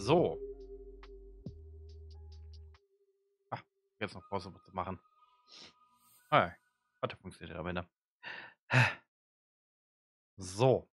So. Ah, jetzt noch Pause zu machen. Ah, warte, funktioniert am Ende. So.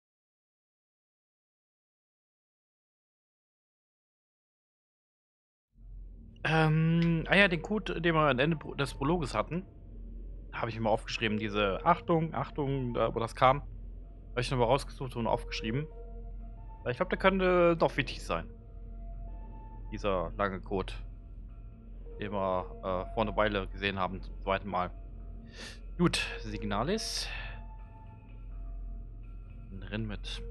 Ja, den Code, den wir am Ende des Prologes hatten, habe ich mir mal aufgeschrieben. Diese Achtung, Achtung, da wo das kam, habe ich nochmal rausgesucht und aufgeschrieben. Weil ich glaube, der könnte doch wichtig sein. Dieser lange Code, den wir vor einer Weile gesehen haben, zum zweiten Mal. Gut, Signalis. Drin mit.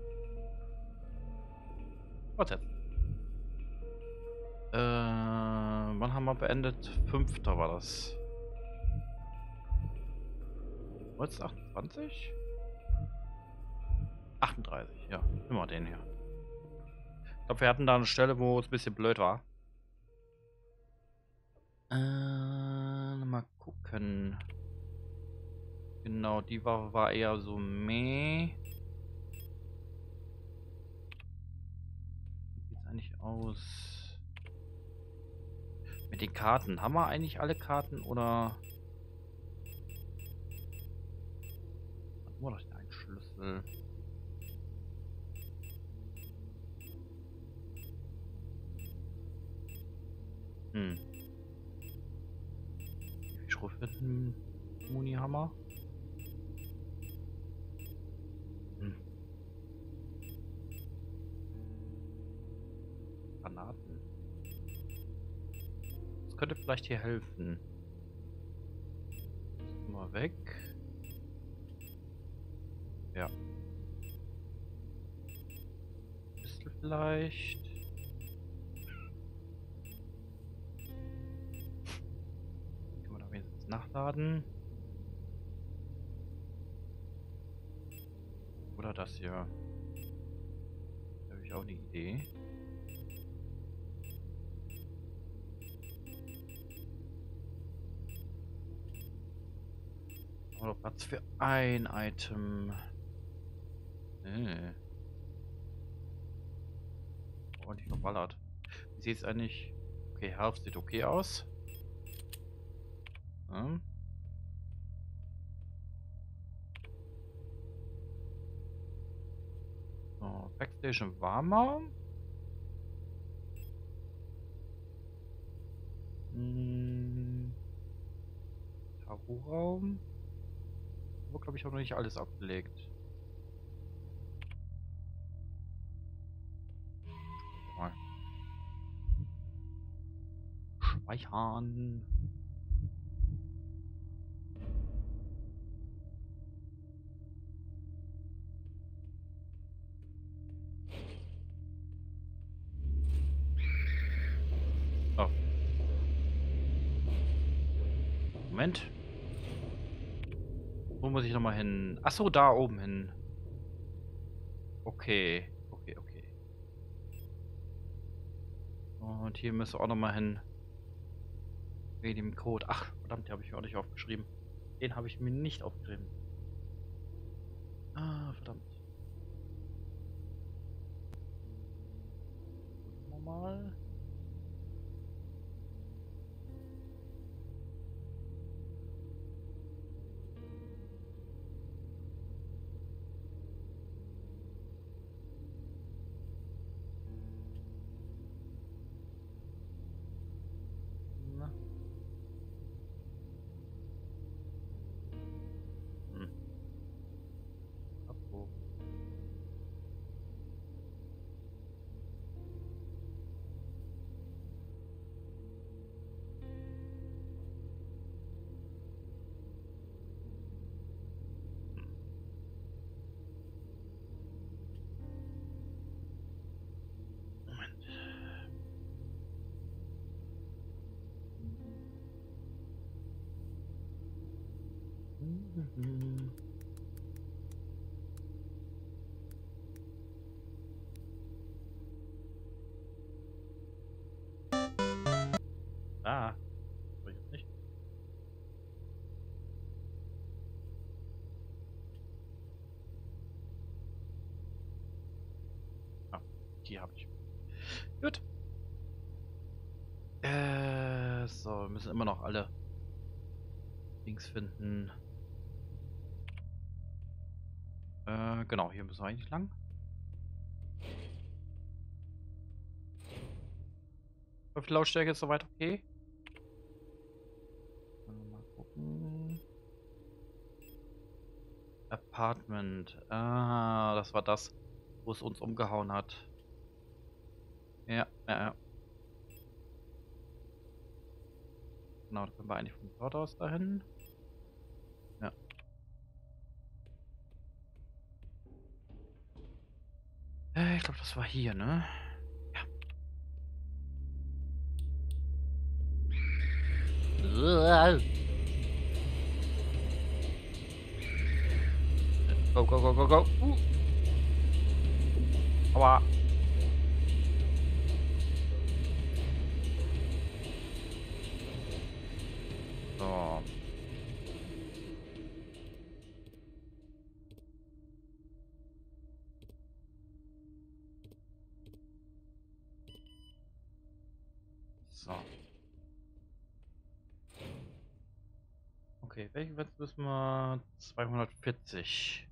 Fortsetzen. Wann haben wir beendet? Fünfter war das. 1928? 38, ja. Immer den hier. Ich glaube, wir hatten da eine Stelle, wo es ein bisschen blöd war. Mal gucken. Genau, die war eher so meh. Wie sieht's eigentlich aus? Mit den Karten. Haben wir eigentlich alle Karten oder? Hatten wir doch den einen Schlüssel. Hm. Wie viel Schrot für den Muni-Hammer? Hm. Granaten. Das könnte vielleicht hier helfen. Mal weg. Ja. Pistol vielleicht. Können wir da wenigstens nachladen. Oder das hier. Da habe ich auch eine Idee. Oder Platz für ein Item. Nee. Ordentlich verballert. Wie sieht es eigentlich? Okay, Health sieht okay aus. Ja. So, Backstation warmer. Hm. Tarot-Raum. Aber glaube ich auch noch nicht alles abgelegt. Mal. Speichern. Oh. Moment. Wo muss ich nochmal hin? Achso, da oben hin. Okay. Okay, okay. Und hier müsste auch nochmal hin. Wegen dem Code. Ach, verdammt, den habe ich mir auch nicht aufgeschrieben. Den habe ich mir nicht aufgeschrieben. Ah, verdammt. Nochmal. Na. Hm. Abo. Moment. Mhm. Ah, soll ich jetzt nicht? Ah, die habe ich. Gut. müssen immer noch alle Dings finden. Genau, hier müssen wir eigentlich lang. Wie viel Lautstärke ist soweit okay? Mal gucken. Apartment. Ah, das war das, wo es uns umgehauen hat. Ja, ja. Genau, da können wir eigentlich von dort aus dahin. Ja. Ich glaube, das war hier, ne? Ja. Go, go, go, go, go. Aua. So. So. Okay, welche Wette müssen wir? 240.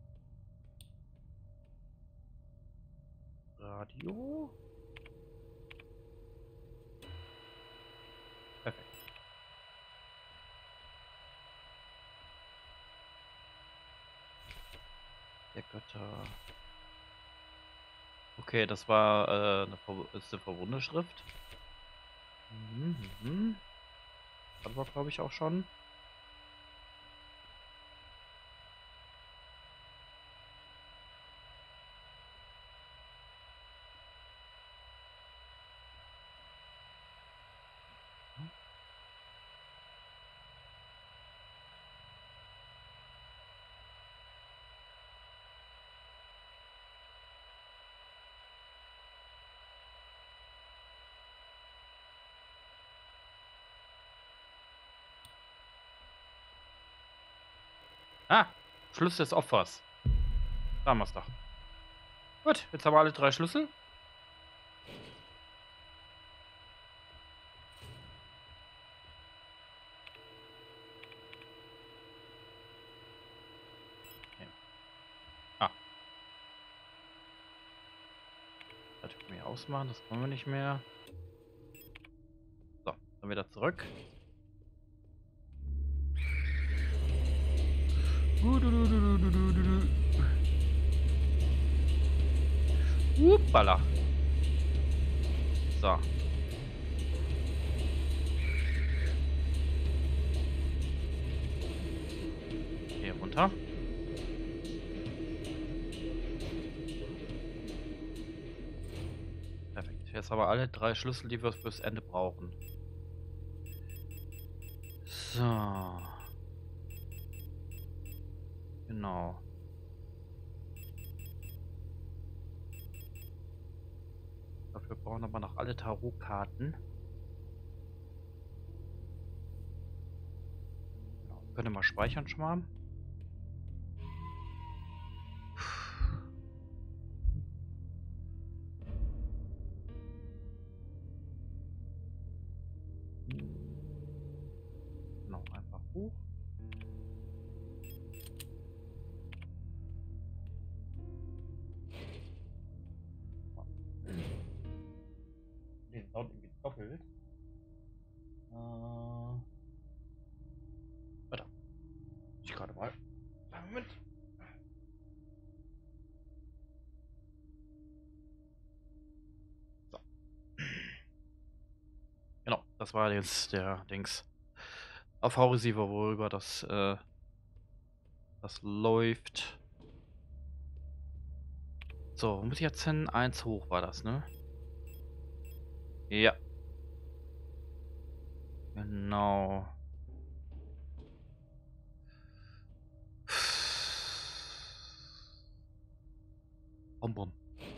Radio. Perfekt. Der Götter. Okay, das war ist eine verwundete Schrift. Das war, glaube ich, auch schon. Ah, Schlüssel des Opfers. Da haben wir es doch. Gut, jetzt haben wir alle 3 Schlüssel. Okay. Ah. Das können wir ausmachen, das können wir nicht mehr. So, dann wieder zurück. Uppala. So. Hier runter. Perfekt. Jetzt haben wir alle 3 Schlüssel, die wir fürs Ende brauchen. So. Genau. Dafür brauchen wir aber noch alle Tarotkarten. Genau. Können wir mal speichern schon mal. Genau, einfach hoch. Den Sound irgendwie doppelt. Warte. Ich gerade mal. Moment. So. Genau, das war jetzt der Dings. Auf V-Receiver, worüber das läuft. So, wo muss ich jetzt hin? 1 hoch war das, ne? Ja. Genau. Bum, bum.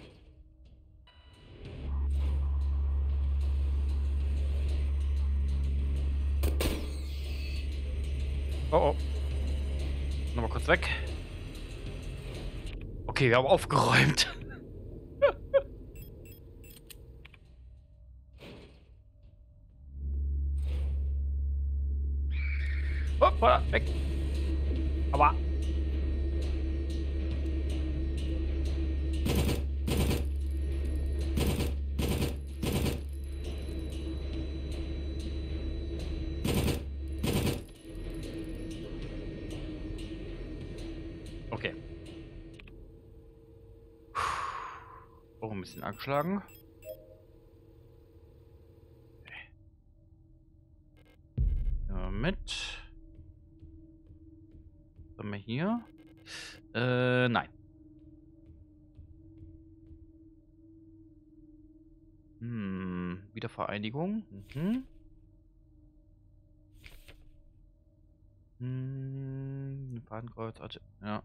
Oh, oh. Nochmal kurz weg. Okay, wir haben aufgeräumt. Feuer, weg. Aber. Okay. Auch ein bisschen angeschlagen. Mit. Was haben wir hier? Nein. Wiedervereinigung. Fadenkreuz, ja.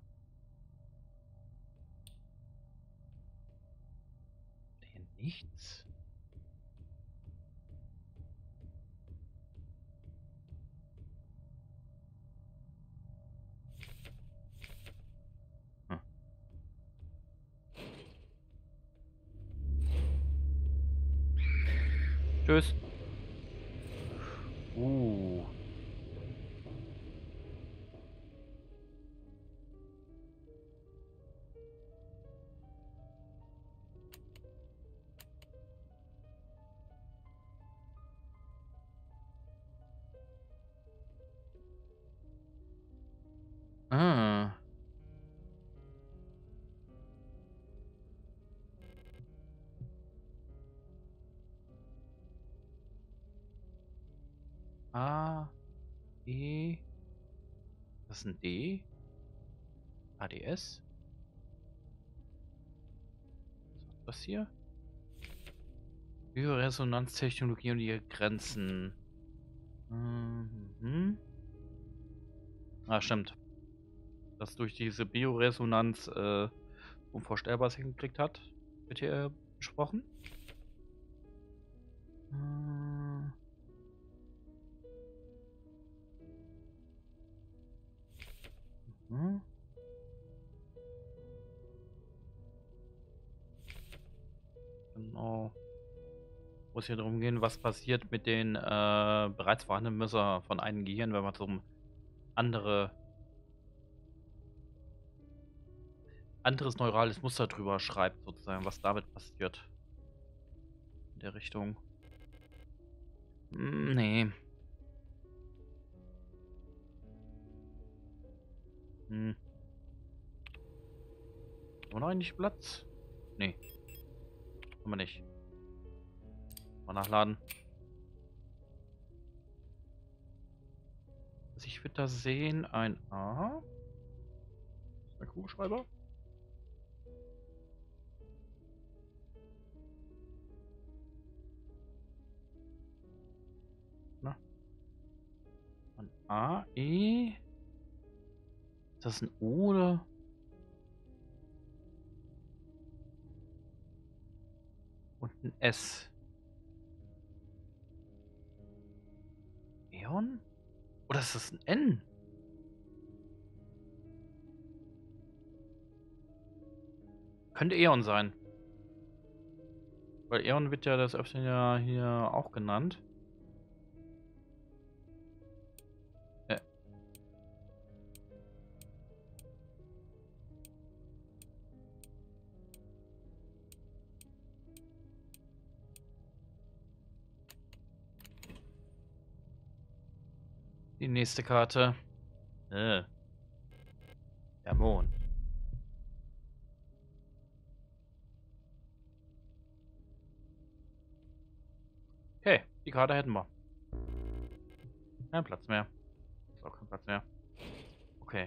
Hier nichts. Tschüss. Ah. A, E. Das ist ein D. ADS. Was ist das hier? Bioresonanztechnologie und ihre Grenzen. Ah, stimmt. Dass durch diese Bioresonanz Unvorstellbares hingekriegt hat. Wird hier besprochen. Genau. Muss hier darum gehen, was passiert mit den bereits vorhandenen Messer von einem Gehirn, wenn man so ein anderes neurales Muster drüber schreibt, sozusagen, was damit passiert. In der Richtung. Nee. Haben wir noch eigentlich Platz? Nee. Haben wir nicht. Mal nachladen. Also ich würde da sehen, ein A. Ist ein Kugelschreiber. Na. Ein A, E. Ist das ein O oder? Und ein S. Eon? Oder ist das ein N? Könnte Eon sein. Weil Eon wird ja das Öfteren ja hier auch genannt. Die nächste Karte. Der Mond. Okay, die Karte hätten wir. Kein Platz mehr. Ist auch kein Platz mehr. Okay.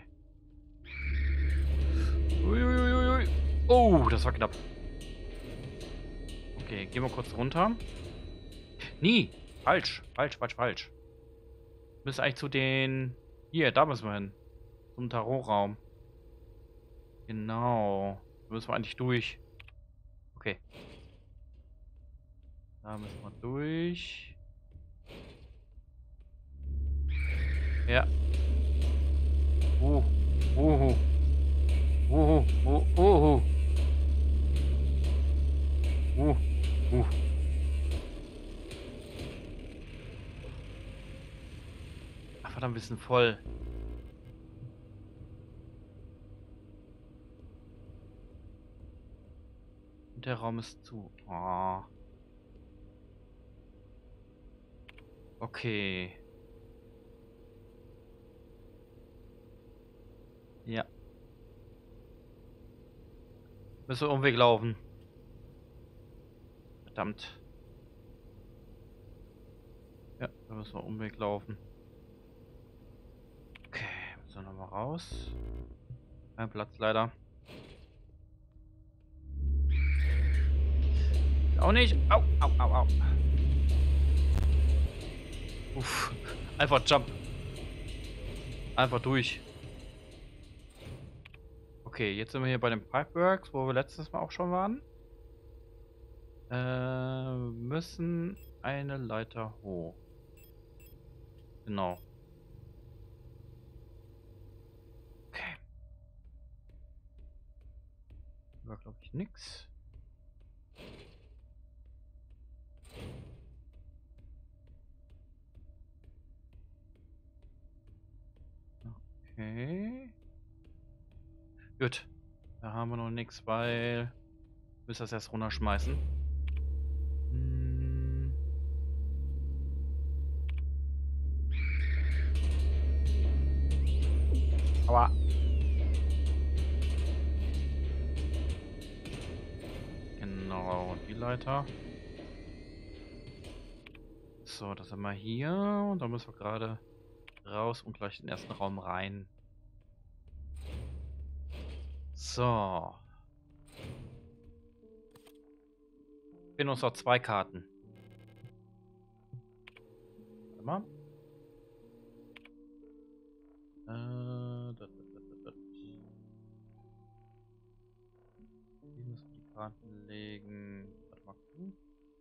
Uiuiuiui. Oh, das war knapp. Okay, gehen wir kurz runter. Nie. Falsch. Falsch, falsch, falsch. Wir müssen eigentlich zu den... Hier, da müssen wir hin. Zum Tarotraum. Genau. Da müssen wir eigentlich durch. Okay. Da müssen wir durch. Ja. Uhu. Uhu. Ach, verdammt, wir sind voll. Und der Raum ist zu. Oh. Okay. Ja. Müssen wir Umweg laufen. Verdammt. Ja, da müssen wir Umweg laufen. Okay, müssen wir nochmal raus. Kein Platz leider. Auch nicht. Au, au, au, au. Uff. Einfach Jump. Einfach durch. Okay, jetzt sind wir hier bei den Pipeworks, wo wir letztes Mal auch schon waren. Müssen eine Leiter hoch. Genau. Okay. War, glaube ich, nix. Okay. Gut. Da haben wir noch nichts, weil wir müssen das erst runterschmeißen. Hm. Aua. Genau, und die Leiter. So, das sind wir hier. Und da müssen wir gerade raus und gleich in den ersten Raum rein. So. Fehlen uns noch 2 Karten. Warte mal. Hier müssen wir die Karten legen. Warte mal gucken.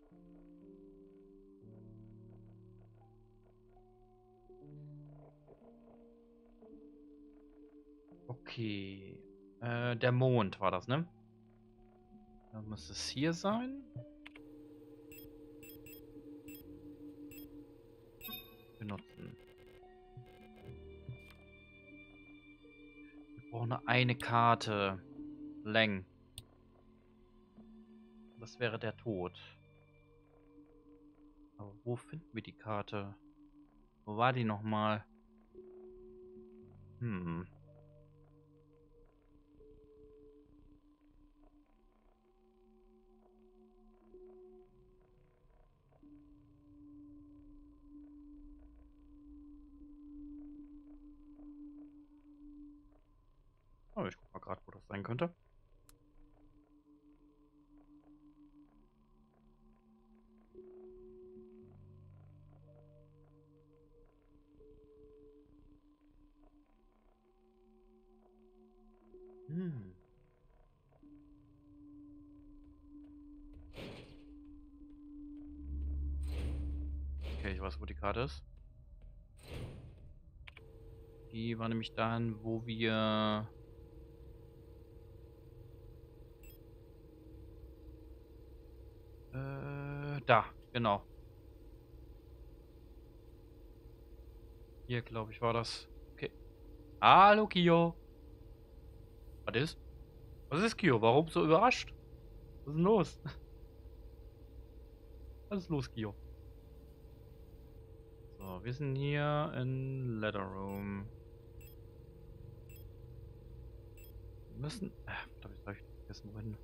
Okay. Der Mond war das, ne? Dann müsste es hier sein. Benutzen. Wir brauchen nur eine Karte. Leng. Das wäre der Tod. Aber wo finden wir die Karte? Wo war die nochmal? Hm. Oh, ich guck mal gerade, wo das sein könnte. Hm. Okay, ich weiß, wo die Karte ist. Die war nämlich dann, wo wir... da, genau. Hier, glaube ich, war das. Okay. Hallo, Kio. Was ist? Was ist, Kio? Warum so überrascht? Was ist denn los? Was ist los, Kio? So, wir sind hier in Letter Room. Wir müssen... glaube ich, vergessen, wohin.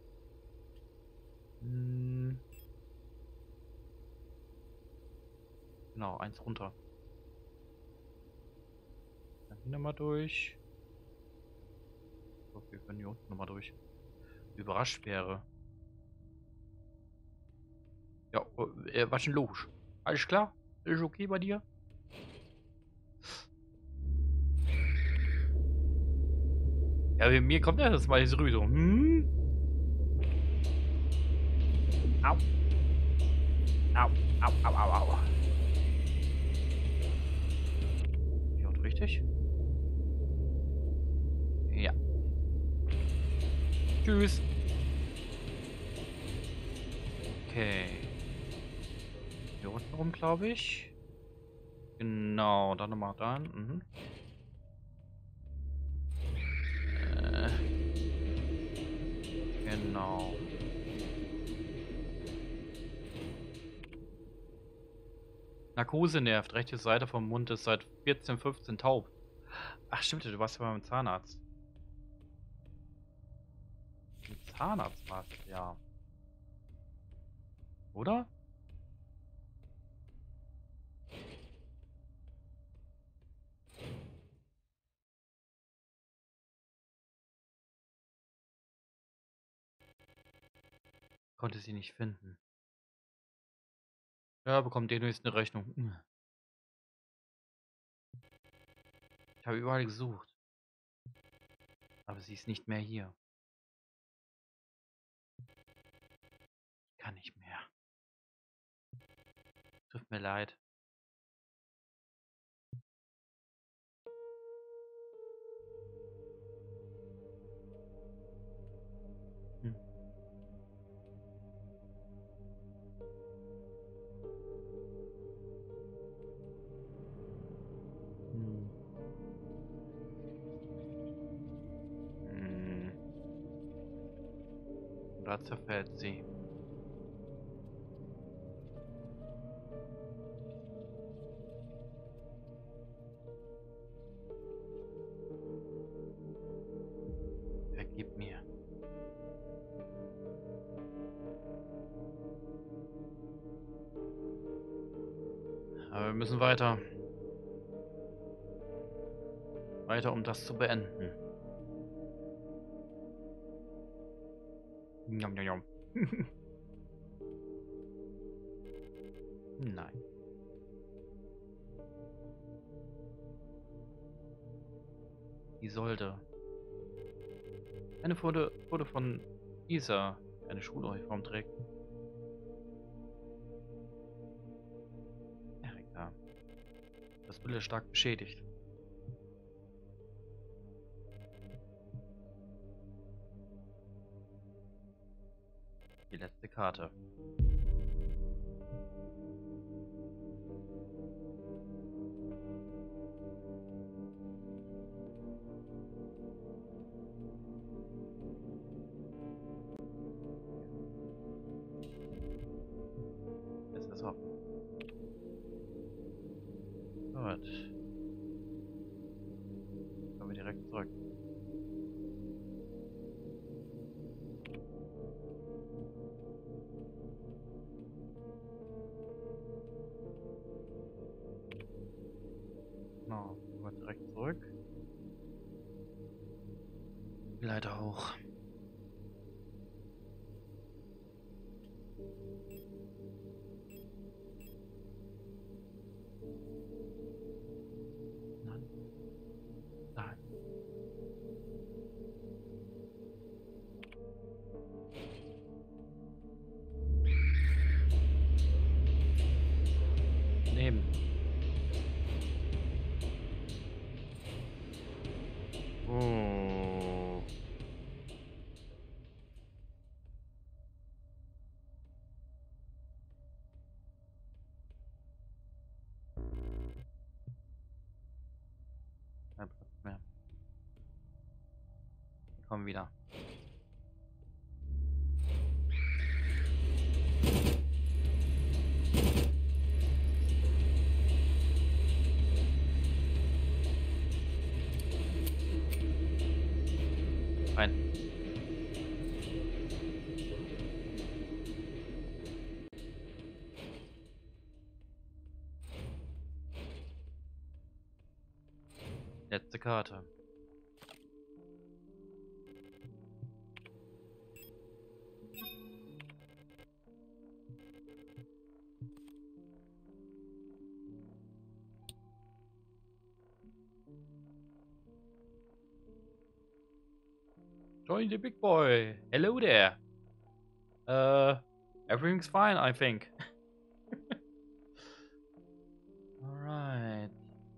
Hm. Genau, eins runter. Dann hier nochmal durch. So, wir können hier unten nochmal durch. Überrascht wäre. Ja, was denn los? Alles klar? Ist okay bei dir? Ja, bei mir kommt ja das mal jetzt rüber. So. Hm? Au. Au, au, au, au, au. Ja, und richtig? Ja. Tschüss. Okay. Hier unten rum, glaube ich. Genau, dann nochmal da. Mhm. Genau. Narkose nervt. Rechte Seite vom Mund ist seit 14, 15 taub. Ach stimmt, du warst ja beim Zahnarzt. Ein Zahnarzt warst du, ja. Oder? Konnte sie nicht finden. Ja, bekommt demnächst eine Rechnung. Ich habe überall gesucht. Aber sie ist nicht mehr hier. Ich kann nicht mehr. Tut mir leid. Hm. Hm. Hm. Da zerfällt sie. Vergib mir. Aber wir müssen weiter. Weiter, um das zu beenden. Njam, njam, njam. Nein. Isolde. Eine Foto von Isa, die eine Schuluniform trägt. Erika. Das Bild ist stark beschädigt. Die letzte Karte. Ist es offen. Gut. Kommen wir direkt zurück. Genau. Kommen wir direkt zurück. Die Leiter hoch. Nein. Nein. Nehmen. Oh. Kein Platz mehr. Wir kommen wieder. Rein. Letzte Karte. Join the big boy. Hello there. Everything's fine, I think. Alright.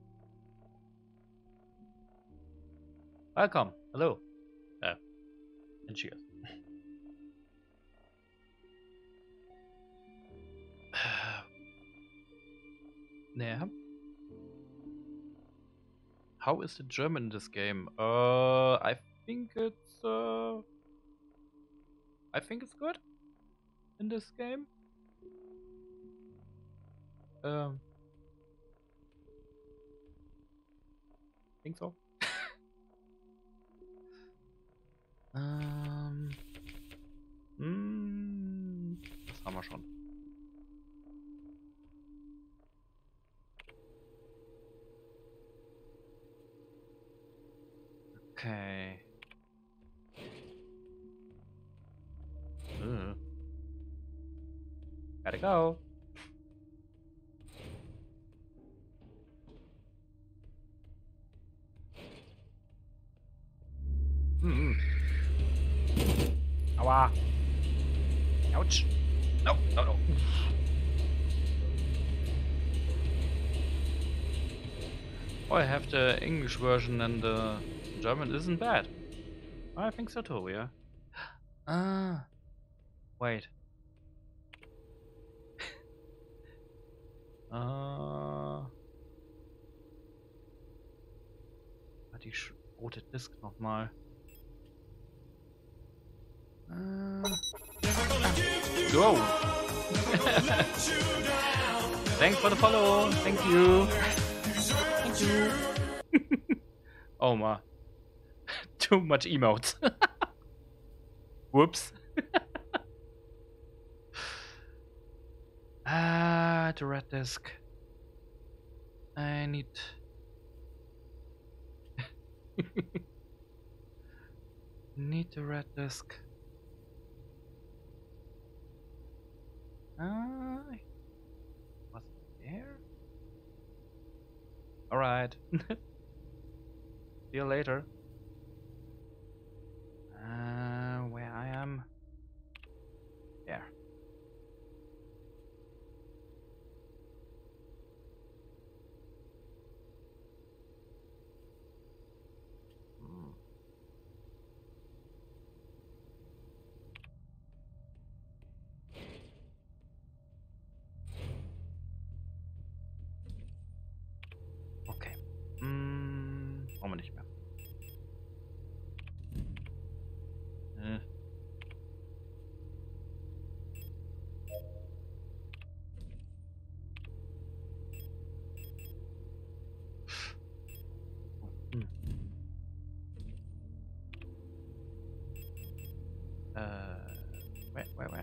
Welcome. Hello. And cheers. Yeah. How is the German in this game? I think it's good in this game. Think so? ähm. Das haben wir schon. Okay. Gotta go. Mm. Aua. Ouch. No, no, no. Oh, I have the English version and the German isn't bad. I think so too, yeah. Ah. Wait. Die rote Disk nochmal. Go! Thanks for the follow. Thank you. Thank you. Oh man. Too much emotes. Whoops. The red disk. I need. Need the red disk. Was it there? Alright. See you later. Where I am? There. Okay. Brauchen wir nicht mehr. Where?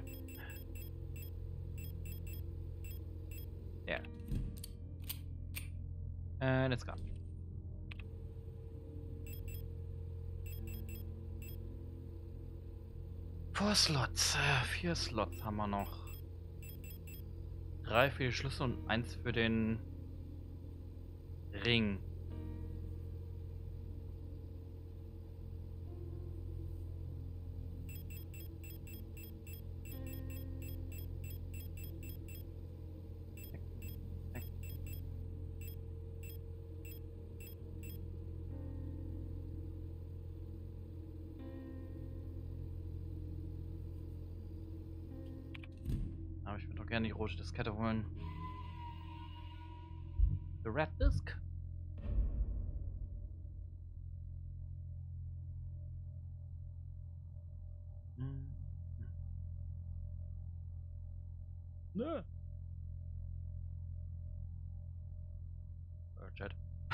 There. And it's gone. Four Slots. 4 Slots haben wir noch. 3 für die Schlüssel und 1 für den Ring. Aber ich würde doch gerne die rote Diskette holen. The red disk? Nö. Chat.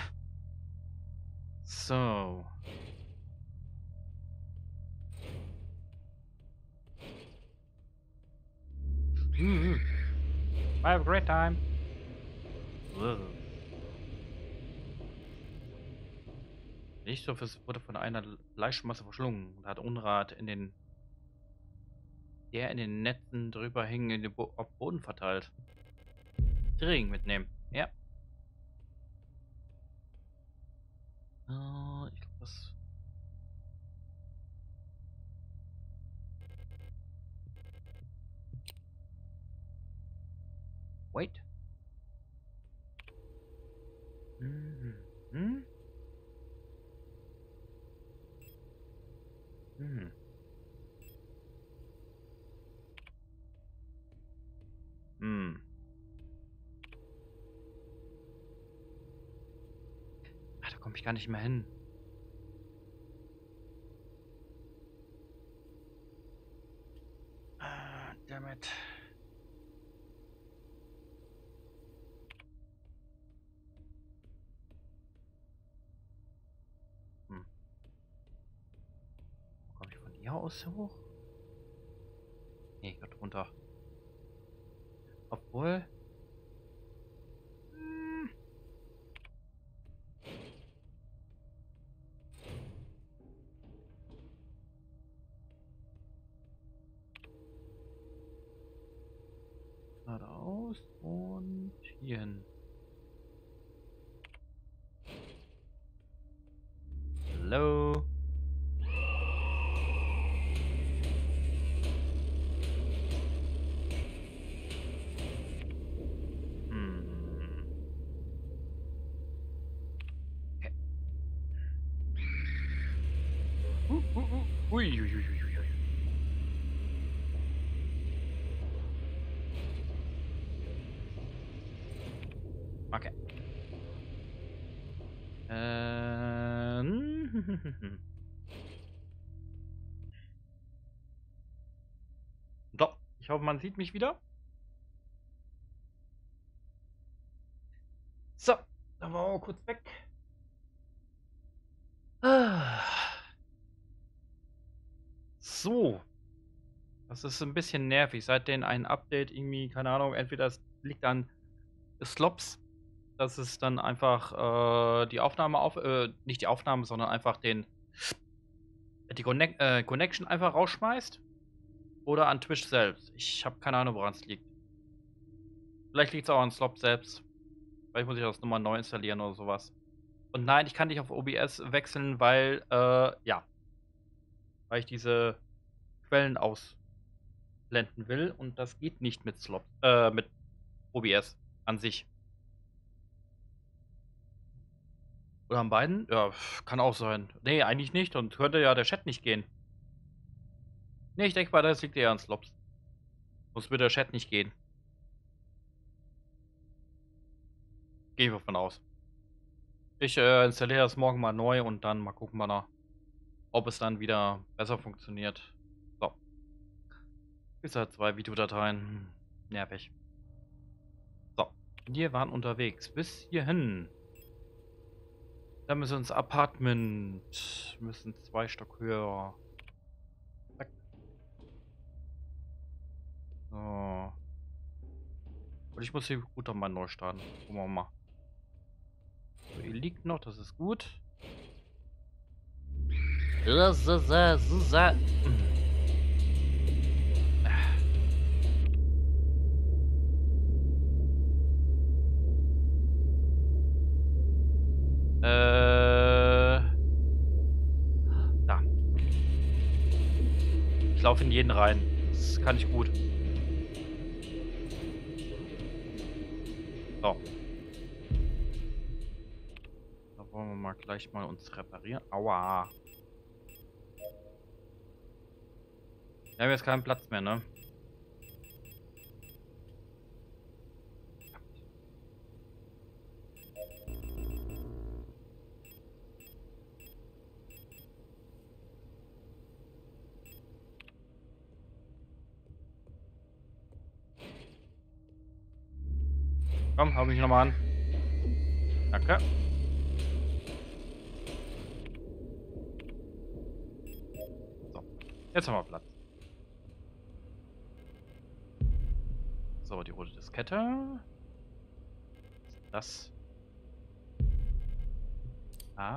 So. I have a great time. Richtstoff wurde von einer Fleischmasse verschlungen und hat Unrat in den Netzen drüber hing in den auf Boden verteilt. Ring mitnehmen. Ja. Ich glaube das. Wait. Ach, da komme ich gar nicht mehr hin. Damn it. hier aus hoch? Nee, hier drunter. Obwohl. Hm. Geradeaus und hier hin. Hallo. Hm. Okay. Ui, ui, ui, ui, ui. Okay. So, ich hoffe, man sieht mich wieder. So, dann waren wir mal kurz weg. So, das ist ein bisschen nervig. Seitdem ein Update irgendwie, keine Ahnung, entweder es liegt an Slops, dass es dann einfach die Aufnahme nicht die Aufnahme, sondern einfach die Connection einfach rausschmeißt. Oder an Twitch selbst. Ich habe keine Ahnung, woran es liegt. Vielleicht liegt es auch an Slop selbst. Vielleicht muss ich das nochmal neu installieren oder sowas. Und nein, ich kann nicht auf OBS wechseln, ja, weil ich diese Quellen ausblenden will und das geht nicht mit mit OBS an sich. Oder an beiden? Ja, kann auch sein. Nee, eigentlich nicht und könnte ja der Chat nicht gehen. Nee, ich denke mal, das liegt eher an Slops. Sonst würde der Chat nicht gehen. Gehe ich davon aus. Ich installiere das morgen mal neu und dann mal gucken wir nach, ob es dann wieder besser funktioniert. So. Ist halt 2 Videodateien. Nervig. So. Wir waren unterwegs. Bis hierhin. Dann müssen wir ins Apartment. Müssen 2 Stock höher. Zack. So. Und ich muss die Router mal neu starten. Gucken wir mal. So, ihr liegt noch, das ist gut. Da. Ich laufe in jeden rein. Das kann ich gut. So. Da wollen wir mal gleich mal uns reparieren. Aua. Wir haben jetzt keinen Platz mehr, ne? Komm, hau mich nochmal an. Danke. So. Jetzt haben wir Platz. So, die rote Diskette. Das. Ah.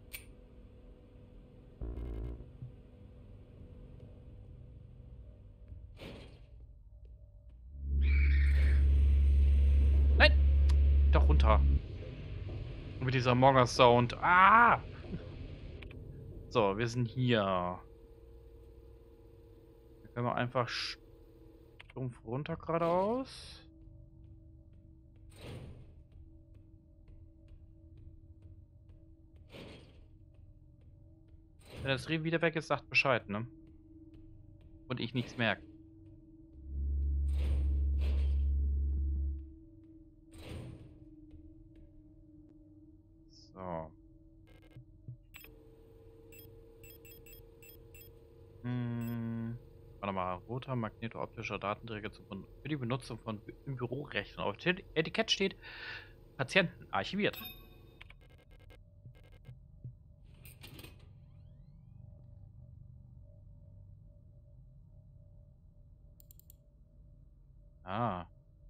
Nein! Doch runter. Und mit dieser Morgan-Sound. Ah! So, wir sind hier. Da können wir einfach stumpf runter geradeaus. Wenn das Reh wieder weg ist, sagt Bescheid, ne? Und ich nichts merke. So. Warte mal. Roter magnetooptischer Datenträger für die Benutzung von im Bürorechnern. Auf dem Etikett steht Patienten archiviert. Ah.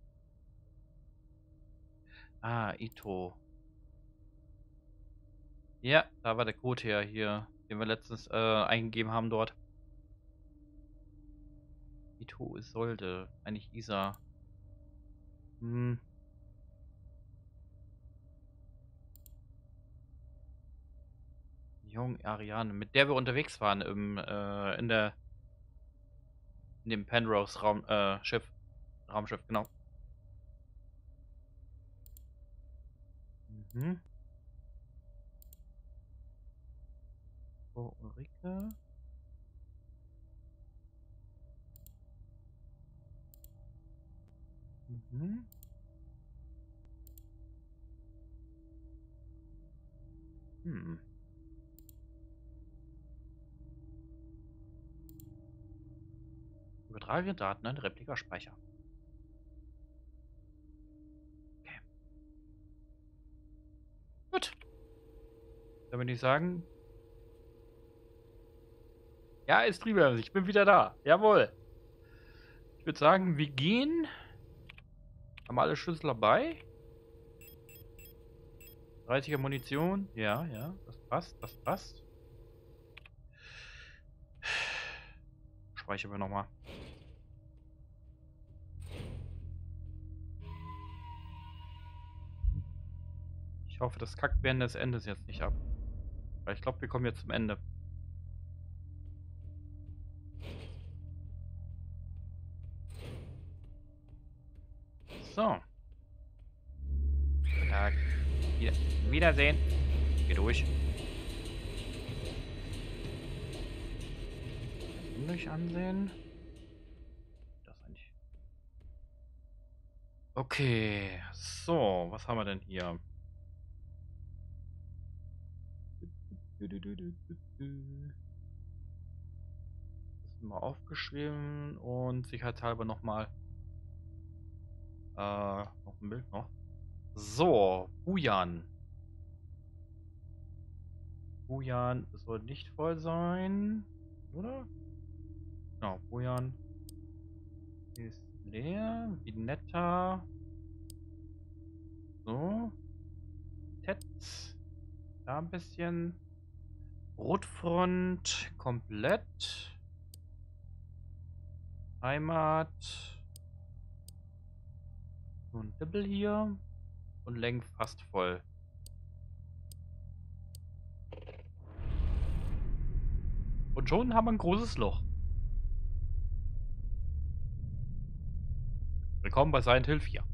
Ah, Ito. Ja, da war der Code her hier, den wir letztens eingegeben haben dort. Ito Isolde, eigentlich Isa. Hm. Jung Ariane, mit der wir unterwegs waren in dem Penrose Raumschiff, genau. Mhm. So, Ulrike. Mhm. Hm. Übertragene Daten an Replikaspeicher. Okay. Gut. Dann würde ich sagen, ja, ist Triebwerk, ich bin wieder da. Jawohl. Ich würde sagen, wir gehen. Haben alle Schlüssel dabei? 30er Munition. Ja, ja, das passt, das passt. Speichern wir nochmal. Ich hoffe, das kackt während des Endes jetzt nicht ab. Weil ich glaube, wir kommen jetzt zum Ende. So. Guten Tag. Wiedersehen. Geh durch. Durch ansehen. Das eigentlich. Okay. So, was haben wir denn hier? Das mal aufgeschrieben und sicherheitshalber nochmal. Noch ein Bild noch. So, Bujan. Bujan soll nicht voll sein. Oder? Genau, Bojan ist leer. Vinetta. So. Tetz. Da ein bisschen. Rotfront komplett. Heimat. So ein Dibbel hier. Und Lenk fast voll. Und schon haben wir ein großes Loch. Willkommen bei Silent Hill 4.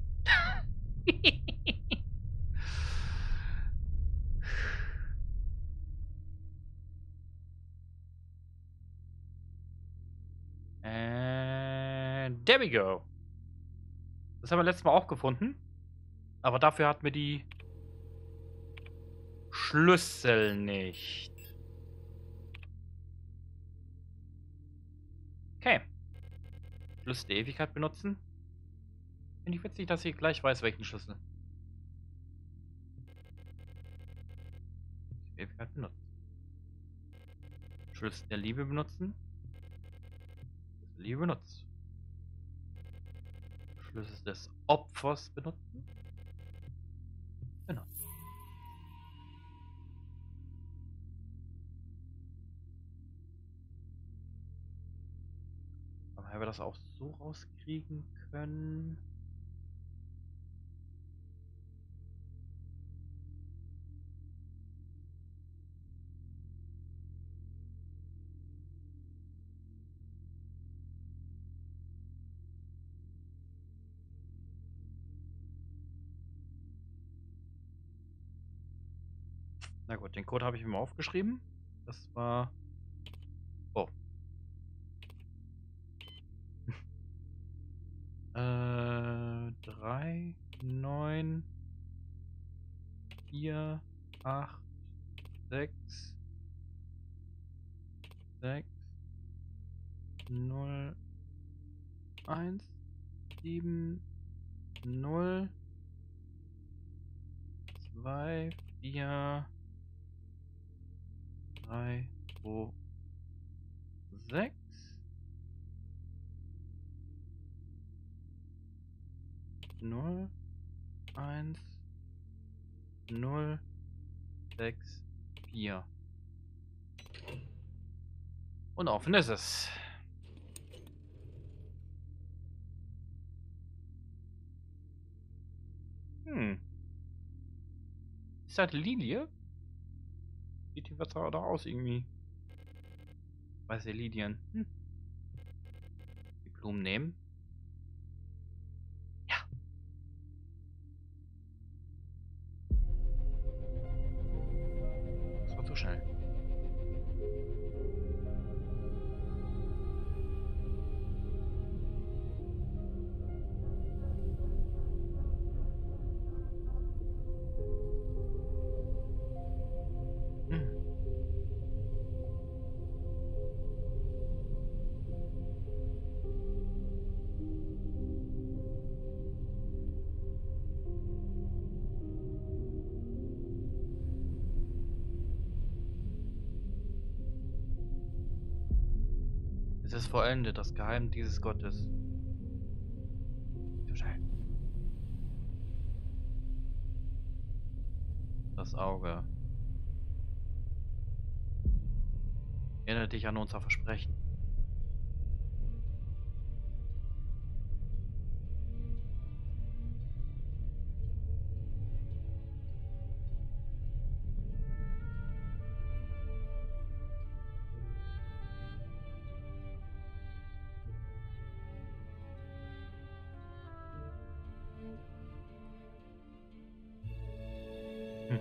And there we go. Das haben wir letztes Mal auch gefunden. Aber dafür hatten wir die Schlüssel nicht. Okay. Schlüssel der Ewigkeit benutzen. Finde ich witzig, dass ich gleich weiß, welchen Schlüssel. Die Ewigkeit benutzen. Schlüssel der Liebe benutzen. Schlüssel der Liebe benutzt. Schlüssel des Opfers benutzen. Benutzt. Aber haben wir das auch so rauskriegen können? Na gut, den Code habe ich mir mal aufgeschrieben. Das war. Oh. 3, 9, 4, 8, 6, 6, 0, 1, 7, 0, 2, 4, 3, 2, 6. 0, 1, 0, 6, 4. Und offen ist es. Hm. Ist das Lilie? Sieht die was da aus irgendwie? Weiße Lilien. Hm. Die Blumen nehmen. Ja. Das war zu schnell. Hm. Es ist vollendet, das Geheimnis dieses Gottes. Zu schnell. Das Auge. Erinnere dich an unser Versprechen. Hm.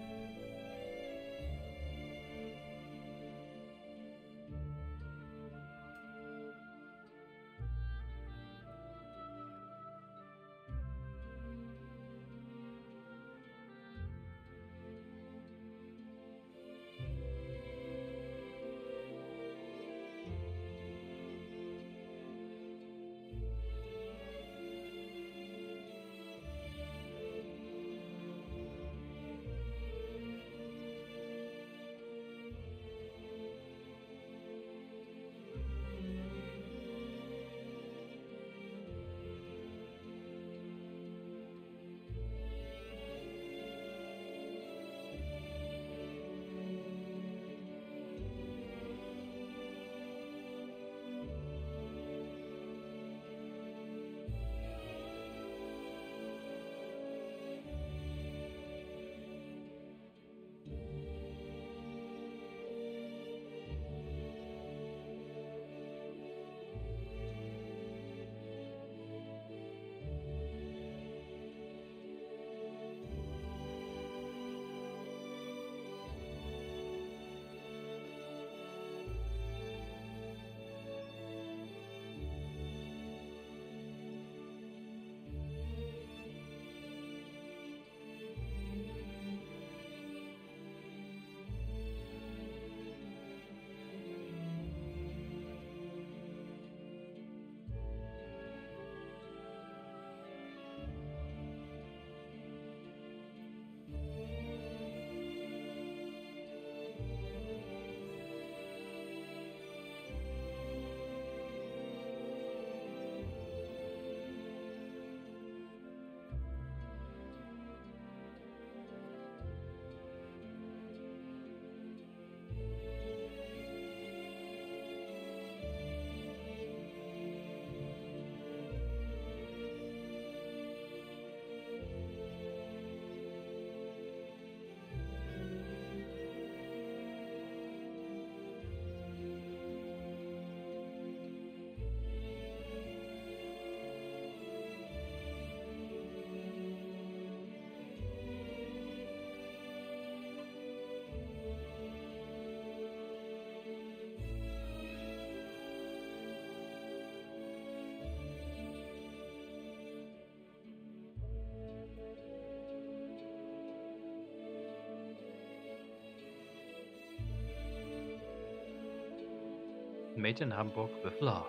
Made in Hamburg with love.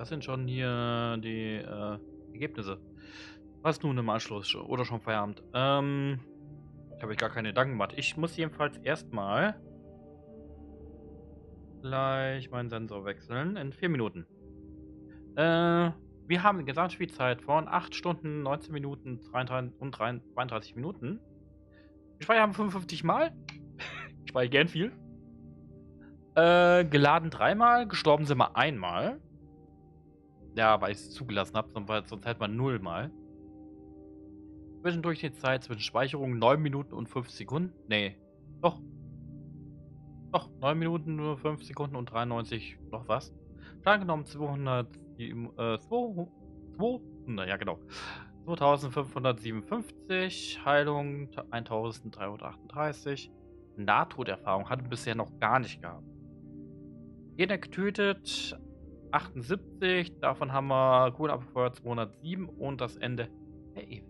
Was sind schon hier die Ergebnisse? Was nun im Anschluss oder schon Feierabend? Ich habe gar keine Gedanken gemacht. Ich muss jedenfalls erstmal gleich meinen Sensor wechseln in 4 Minuten. Wir haben eine Gesamtspielzeit von 8 Stunden, 19 Minuten 33 und 32 Minuten. Wir speichern 55 Mal. Ich speichere gern viel. Geladen 3-mal, gestorben sind wir 1-mal. Ja, weil ich es zugelassen habe, sonst hätte man 0-mal. Zwischendurchschnittszeit zwischen Speicherung 9 Minuten und 5 Sekunden. Nee, doch. Doch, 9 Minuten, nur 5 Sekunden und 93 noch was. Schaden genommen 2557. Heilung 1338. Nahtoderfahrung hatte bisher noch gar nicht gehabt. Gegner getötet 78. Davon haben wir Kugeln abgefeuert 207 und das Ende verewigt.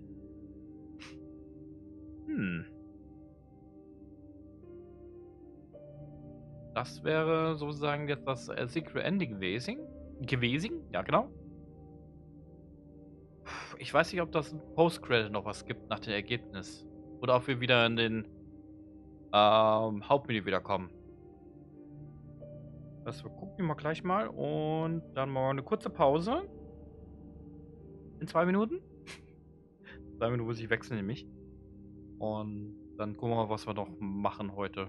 Das wäre sozusagen jetzt das Secret Ending gewesen. Ja, genau. Ich weiß nicht, ob das Post-Credit noch was gibt nach dem Ergebnis. Oder ob wir wieder in den Hauptmenü wiederkommen. Das gucken wir mal gleich mal. Und dann mal eine kurze Pause. In 2 Minuten. 2 Minuten muss ich wechseln nämlich. Und dann gucken wir mal, was wir noch machen heute.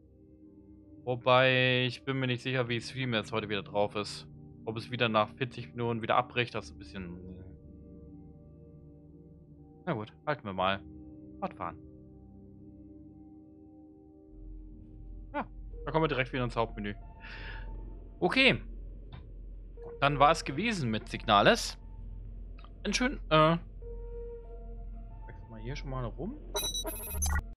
Wobei, ich bin mir nicht sicher, wie Stream jetzt heute wieder drauf ist. Ob es wieder nach 40 Minuten wieder abbricht, das ist ein bisschen... Na gut, halten wir mal. Fortfahren. Ja, da kommen wir direkt wieder ins Hauptmenü. Okay. Dann war es gewesen mit Signales. Ein schön, wechseln wir hier schon mal rum.